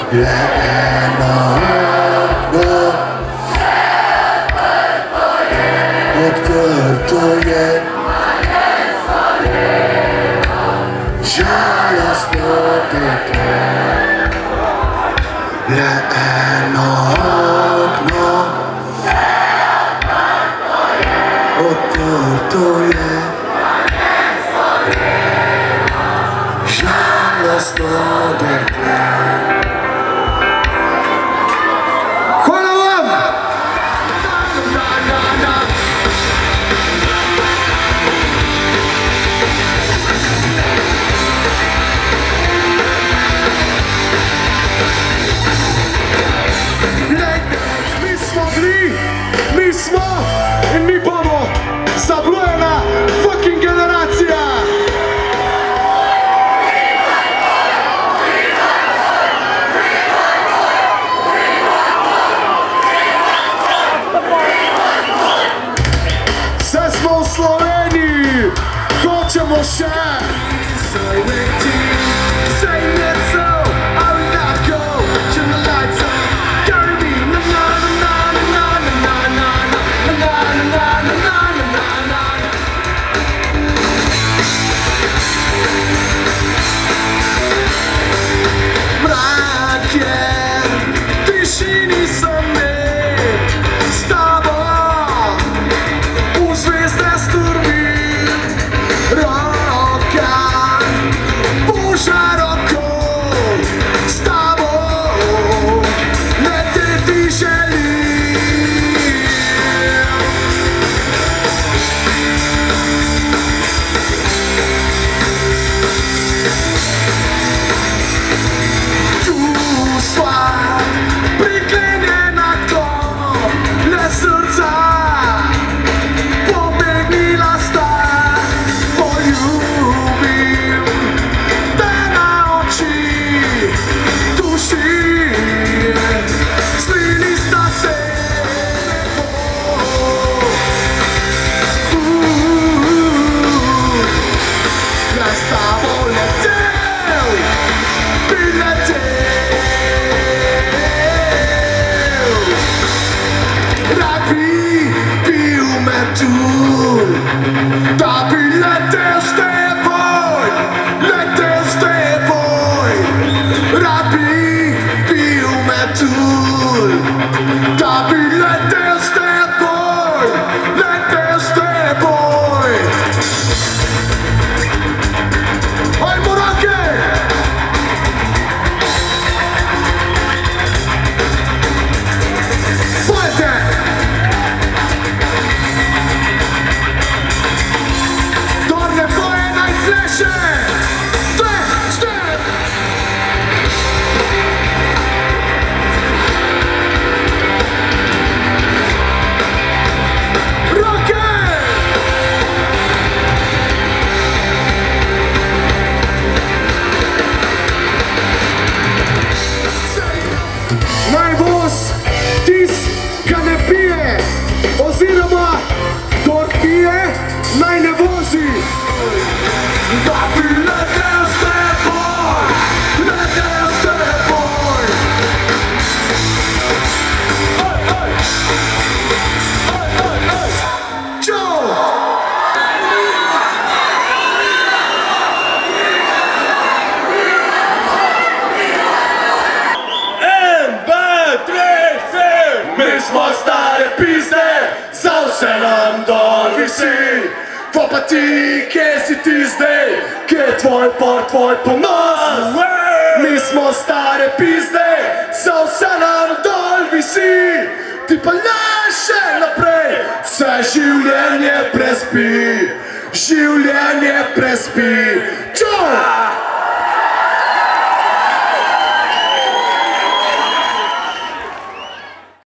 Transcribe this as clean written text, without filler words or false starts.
le eno okno, odprto je, žalostno dekle. Le eno okno, odprto je, žalostno dekle. Hvala vam! Mi smo bili, mi smo in mi bomo Zablujena fucking generacija! Sve smo u Sloveniji, hoćemo še! Pa pa ti, kje si ti zdaj, kje je tvoj por, tvoj ponos? Mi smo stare pizde, za vse nam dol visi. Ti pa ne še naprej, vse življenje prespi, življenje prespi. Čau!